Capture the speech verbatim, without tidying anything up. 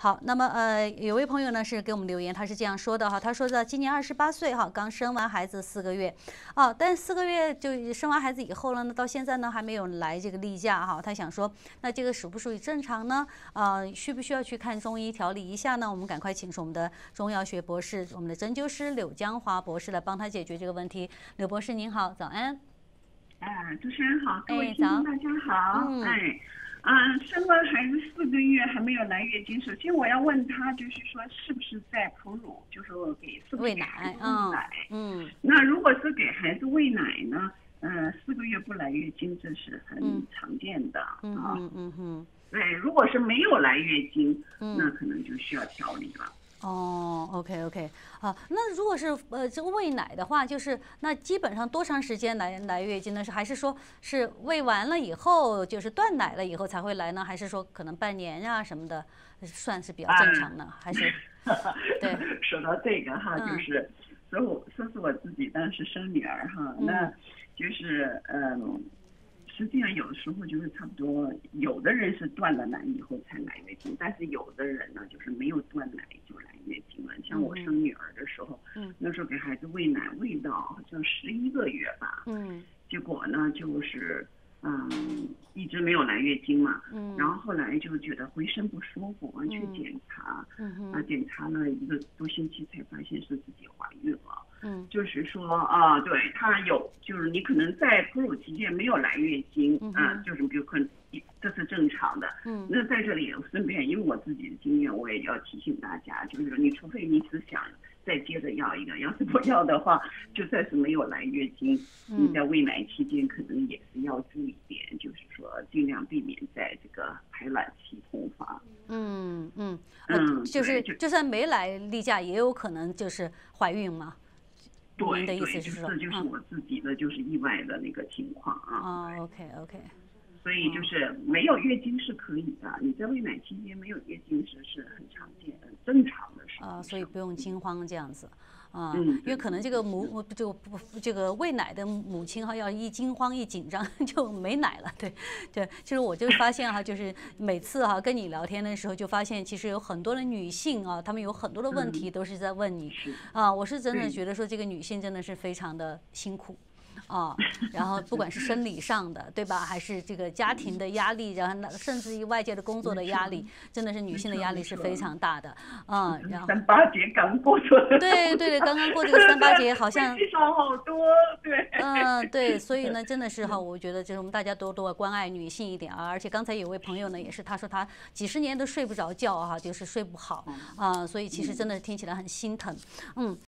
好，那么呃，有位朋友呢是给我们留言，他是这样说的哈，他说的今年二十八岁哈，刚生完孩子四个月，啊，但四个月就生完孩子以后了呢，到现在呢还没有来这个例假哈，他想说，那这个属不属于正常呢？啊，需不需要去看中医调理一下呢？我们赶快请出我们的中药学博士，我们的针灸师柳江华博士来帮他解决这个问题。柳博士您好，早安。 哎，主持人好，各位哎， 听众早。 大家好。 嗯。 哎，啊，生完孩子四个月还没有来月经，首先我要问他，就是说是不是在哺乳，就是说给是不是喂给孩奶， 子喂奶？ 嗯。嗯。 那如果是给孩子喂奶呢，呃，四个月不来月经，这是很嗯常见的嗯啊。 嗯嗯嗯。 对，如果是没有来月经， 嗯那可能就需要调理了。 哦，OK OK，好，那如果是呃这个喂奶的话，就是那基本上多长时间来来月经呢？是还是说是喂完了以后，就是断奶了以后才会来呢？还是说可能半年呀、什么的，算是比较正常呢？还是对， 说到这个哈， 嗯就是说我说是我自己当时生女儿哈，那嗯就是嗯。实际上，有的时候就是差不多，有的人是断了奶以后才来月经，但是有的人呢，就是没有断奶就来月经了。像我生女儿的时候， 嗯那时候给孩子喂奶喂到好像十一个月吧， 嗯结果呢就是嗯一直没有来月经嘛， 嗯， 然后后来就觉得浑身不舒服，去检查， 嗯哼啊检查了一个多星期才发现是自己怀孕了。 嗯就是说啊，对他有，就是你可能在哺乳期间没有来月经嗯啊，就是比如可能这是正常的。 嗯那在这里也顺便，因为我自己的经验，我也要提醒大家，就是你除非你是想再接着要一个，要是不要的话，就算是没有来月经， 嗯你在喂奶期间可能也是要注意点，就是说尽量避免在这个排卵期同房。 嗯嗯， 嗯呃，就是对就就算没来例假，也有可能就是怀孕嘛。您的对对， 意思是说， 这就是嗯我自己的就是意外的那个情况啊。 哦，OK OK， 所以就是没有月经是可以的，你在喂奶期间没有月经是是很常见的、正常的事情。 啊，所以不用惊慌这样子，啊， 嗯因为可能这个母这个不这个喂奶的母亲哈，要一惊慌一紧张就没奶了，对对。其实我就发现哈，就是每次哈跟你聊天的时候，就发现其实有很多的女性啊，她们有很多的问题都是在问你，啊，我是真的觉得说这个女性真的是非常的辛苦。啊，然后不管是生理上的，对吧？还是这个家庭的压力，然后那甚至于外界的工作的压力，真的是女性的压力是非常大的。嗯，然后三八节刚过去了。 对对对，刚刚过这个三八节，好像非常好多，对。 嗯，对，所以呢，真的是哈，我觉得就是我们大家多多关爱女性一点啊。而且刚才有位朋友呢，也是他说他几十年都睡不着觉哈，就是睡不好啊，所以其实真的听起来很心疼。嗯，